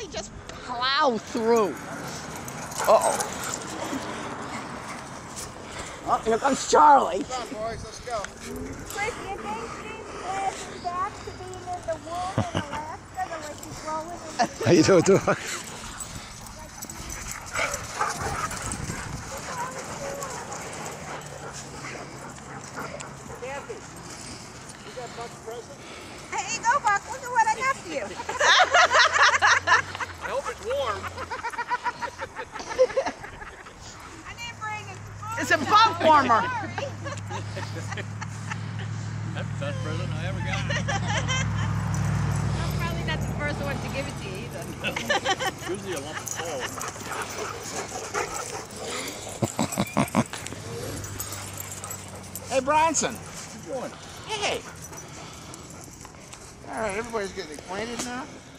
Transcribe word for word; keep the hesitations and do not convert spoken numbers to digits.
really just plow through. Uh-oh. Oh, here comes Charlie. Come on, boys, let's go. Chris, you think she's flashing back to being in the womb in Alaska the way she's rolling in the How you doing, Doc? Kathy, you got Buck's present? Here you go, Buck. Look at what I got for you. I hope it's warm. I didn't bring it. It's a bump warmer. That's the best present I ever got. I'm probably not the first one to give it to you either. Usually a lump of coal. Hey, Bronson. What you doing? Hey. All right, everybody's getting acquainted now.